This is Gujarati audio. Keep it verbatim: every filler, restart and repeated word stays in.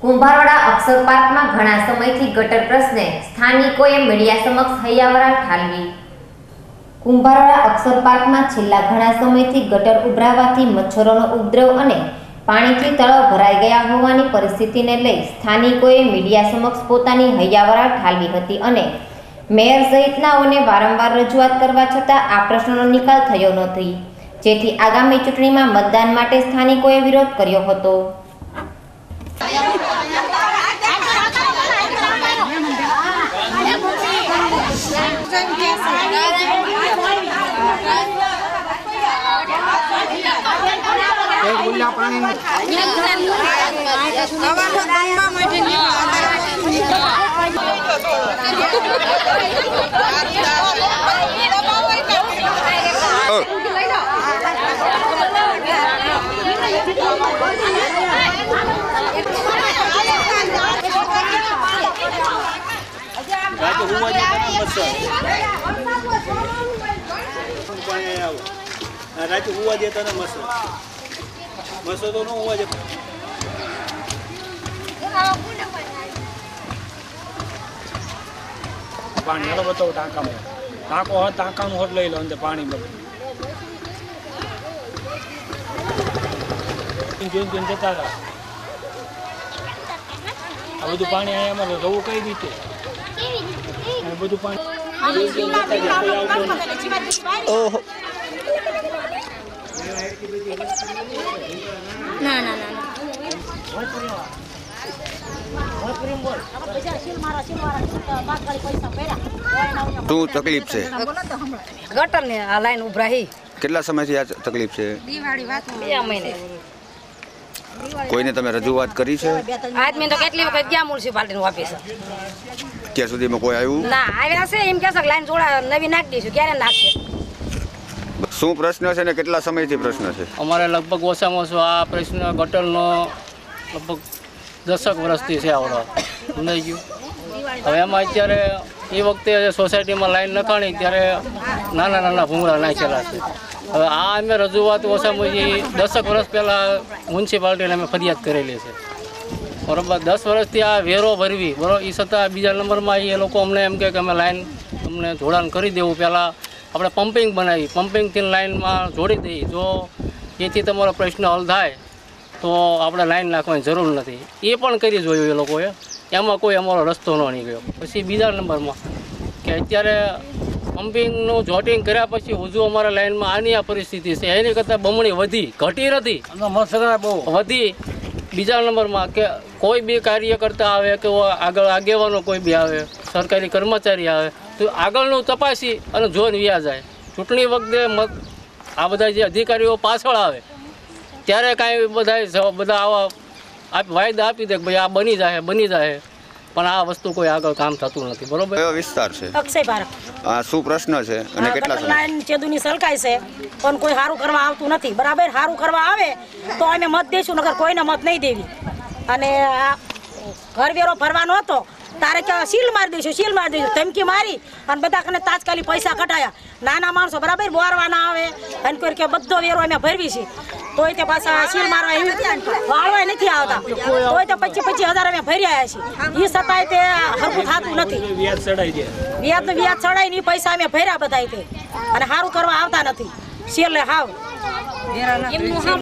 કુંભારવાડા અક્ષર પાર્કમાં ઘણા સમયથી ગટર પ્રશ્ને સ્થાનિકોએ મીડિયા સમક્ષ હૈયાવરા ઠાલવી। કુંભારવાડા અક્ષર પાર્કમાં છેલ્લા ઘણા સમયથી ગટર ઉભરાવાથી મચ્છરોનો ઉપદ્રવ અને પાણીથી તળાવ ભરાઈ ગયા હોવાની પરિસ્થિતિને લઈ સ્થાનિકોએ મીડિયા સમક્ષ પોતાની હૈયાવરા ઠાલવી હતી અને મેયર સહિતનાઓને વારંવાર રજૂઆત કરવા છતાં આ પ્રશ્નનો નિકાલ થયો નથી, જેથી આગામી ચૂંટણીમાં મતદાન માટે સ્થાનિકોએ વિરોધ કર્યો હતો। रात हुआ देता ना मस मस तो न हुआ देता पानी हेलो बताओ टाका में टाको हो टाका नु होट लई लो अंदर पानी में जोन जोन जता था आ બધું પાણી આયા અમારે રહું કઈ રીતે આ બધું પાણી ઓહો ના ના ના શું તકલીફ છે? ગટર ને આ લાઈન ઉભરાઈ કેટલા સમયથી આ તકલીફ છે? દિવાળી વાત બે મહિને કોઈને તમે રજૂઆત કરી છે? આજ મેં તો કેટલી વખત ગયા મ્યુનિસિપાલિટી નું ઓફિસ ત્યાં સુધીમાં કોઈ આવ્યું ના આવ્યા છે એમ કે લાઈન જોડા નવી નાખી દઈશું ક્યારે નાખશે? શું પ્રશ્ન છે ને કેટલા સમયથી પ્રશ્ન છે? અમારે લગભગ ઓછામાં ઓછો આ પ્રશ્ન ગટરનો લગભગ દસક વર્ષથી છે આવડો સમજાઈ ગયું। હવે એમાં અત્યારે એ વખતે સોસાયટીમાં લાઈન નખાણી ત્યારે નાના નાના ભૂંગળા નાખેલા છે। હવે આ અમે રજૂઆત ઓછામાં ઓછી દસક વર્ષ પહેલાં મ્યુનિસિપાલિટીને અમે ફરિયાદ કરેલી છે બરાબર। દસ વર્ષથી આ વેરો ભરવી બરાબર, એ છતાં બીજા નંબરમાં એ લોકો અમને એમ કહે કે અમે લાઈન અમને જોડાણ કરી દેવું, પહેલાં આપણે પમ્પિંગ બનાવી પમ્પિંગથી લાઈનમાં જોડી દઈએ, જો એથી તમારો પ્રશ્ન હલ થાય તો આપણે લાઈન નાખવાની જરૂર નથી, એ પણ કરી જોયું એ લોકોએ, એમાં કોઈ અમારો રસ્તો ન નીકળ્યો। પછી બીજા નંબરમાં કે અત્યારે પમ્પિંગનું જોટિંગ કર્યા પછી હજુ અમારા લાઈનમાં આની આ પરિસ્થિતિ છે, એની કરતાં બમણી વધી, ઘટી નથી બહુ વધી। બીજા નંબરમાં કે કોઈ બી કાર્યકર્તા આવે કે આગળ આગેવાનો કોઈ બી આવે, સરકારી કર્મચારી આવે તો આગળનું તપાસી અને જોઈને વ્યા જાય। ચૂંટણી વખતે મત આ બધા જે અધિકારીઓ પાછળ આવે ત્યારે કાંઈ બધા બધા આવા વાયદા આપી દે કે ભાઈ આ બની જાય બની જાય, પણ આ વસ્તુ કોઈ આગળ કામ થતું નથી બરોબર। કયો વિસ્તાર છે? અક્ષય પાર્ક। આ શું પ્રશ્ન છે અને કેટલા સમય? લાઈન ચેદુની સલકાય છે પણ કોઈ સારું કરવા આવતું નથી બરાબર। સારું કરવા આવે તો અમે મત દઈશું, નકર કોઈને મત નહીં દેવી। અને આ ઘર વેરો ભરવાનો હતો તારે કે સીલ મારી દઈશું સીલ મારી દઈશું ધમકી મારી અને બધા કને તાત્કાલિક પૈસા કઢાયા। નાના માણસો બરાબર બોરવાના આવે અને કોઈ કે બધો વેરો અમે ભરવી છે તોય તે પાછા સીલ મારવા એવી વાળવા નથી આવતા, તોય તે પચીસ પચીસ હજાર અમે ભરી આવ્યા છીએ, એ છતાંય તે હરખું થતું નથી। વ્યાજ ચડાઈ દે વ્યાજ વ્યાજ ચડાઈ ને પૈસા અમે ભર્યા બધા તે અને સારું કરવા આવતા નથી, સીલ હાવ